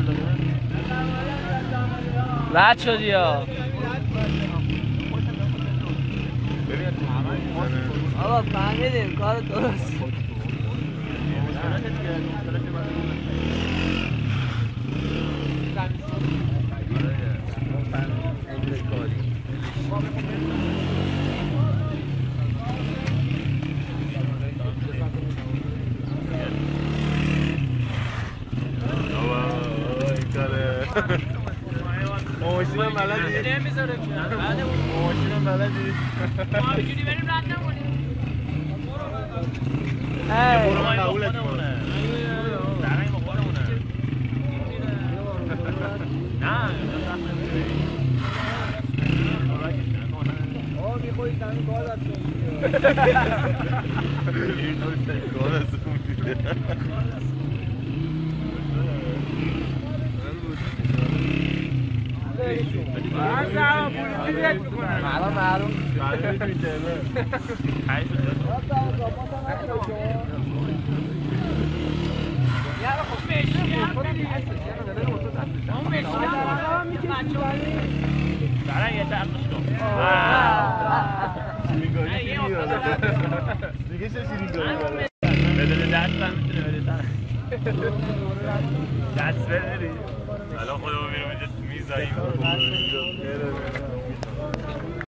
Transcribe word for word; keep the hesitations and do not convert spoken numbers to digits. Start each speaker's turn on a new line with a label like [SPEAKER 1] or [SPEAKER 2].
[SPEAKER 1] رد شدی یا آقا فهمیدیم کار درست
[SPEAKER 2] ماشینم بلدی؟
[SPEAKER 1] نمیذاره که
[SPEAKER 2] ماشینم بلدی؟
[SPEAKER 1] ما اینجوری بریم رد نکنیم
[SPEAKER 2] برو من قبولت کنم
[SPEAKER 3] درنگ با خودمونه نه
[SPEAKER 2] آه میخوایی زمین گاز از تو این دوی گاز از تو میده
[SPEAKER 1] معلوم معلوم
[SPEAKER 2] معلوم میتونه
[SPEAKER 1] یارو خب مشی اون مشی
[SPEAKER 3] درنگ یه چرخش کن
[SPEAKER 2] شیرینگاری چی میداره دیگه چه شیرینگاری داره
[SPEAKER 3] بدون دست هم میتونه بده دست بده الان خودمون میرم اینجا میزاییم